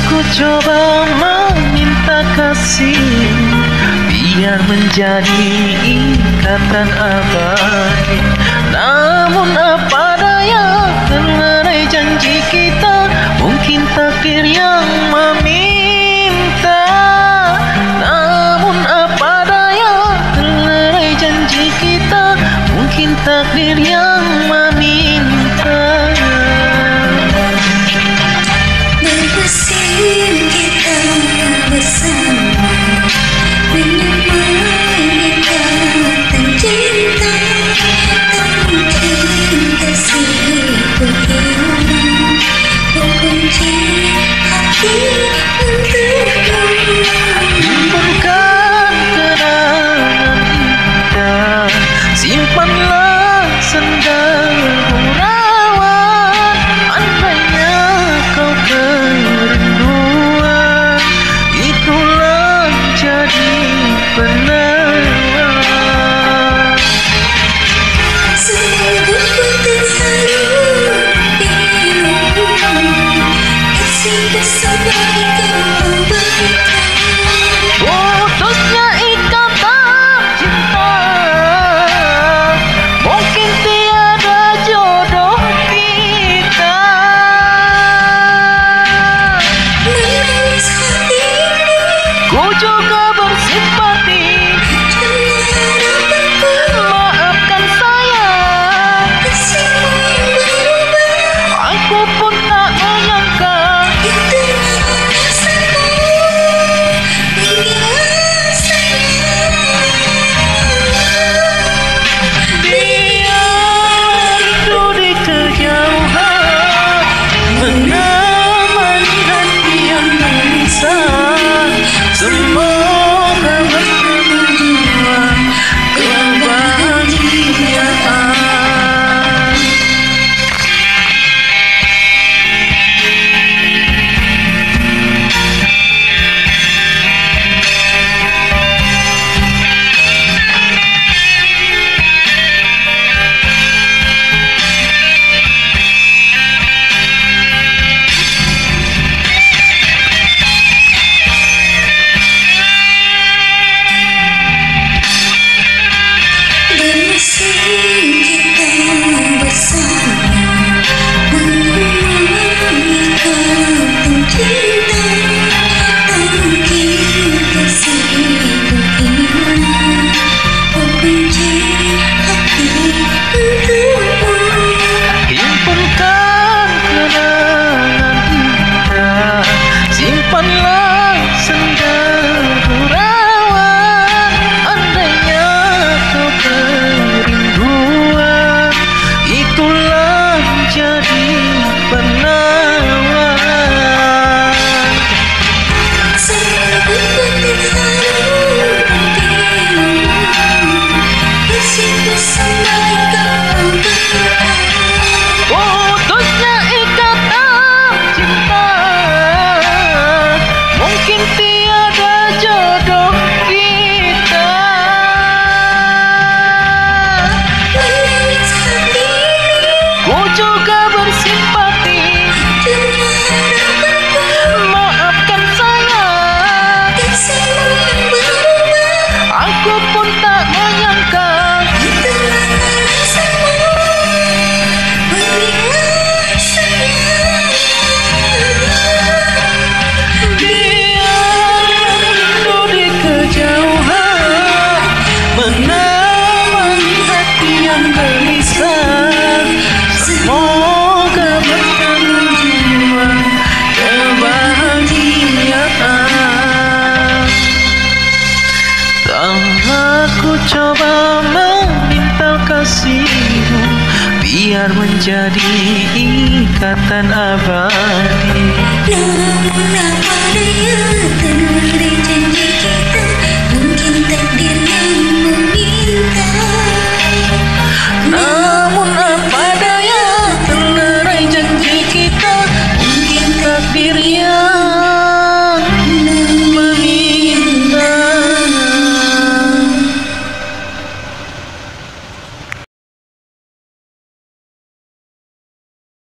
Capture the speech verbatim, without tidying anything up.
Aku coba meminta kasih biar menjadi ikatan abadi. Namun apa daya, terlerai janji kita, mungkin takdir yang meminta. Namun apa daya, terlerai janji kita, mungkin takdir yang meminta. Bermusim kita bersama, menemani ikatan cinta. Tak mungkin kasihku hilang, kunci hati untukmu. Himpunkan kenangan indah, simpanlah sendal rawat. Andainya kau kerinduan, itulah jadi penawar. Sungguh ku terharu dirimu, kasih bersama kau berikan. Putusnya ikatan cinta, mungkin tiada jodoh kita. Menangis hati ini, Ku juga bersimpati, cuma harapanku, maafkan saya. kasihmu yang berubah. Aku pun tak menyangka, Itulah rasaku, beginilah sayang. biar rindu di kejauhan menemani hati yang gelisah. Semoga bertemu jua kebahagiaan. Bermusim kita bersama, menemani ikatan cinta. Tak mungkin kasihku hilang, kunci hati untukmu. Himpunkan kenangan indah, simpanlah sendal rawat. Andainya kau kerinduan, itulah jadi penawar. Sungguh ku terharu dirimu, kasih bersama kau berikan. Putusnya ikatan cinta, mungkin tiada jodoh kita. Menangis hati ini, Ku juga bersimpati, cuma harapanku, maafkan saya. kasihmu yang berubah. Aku pun tak menyangka, Itulah rasaku, beginilah sayang. biar rindu di kejauhan menemani hati yang gelisah. Semoga bertemu jua kebahagiaan. Telah ku coba meminta kasihmu biar menjadi ikatan abadi. Namun apa daya, terlerai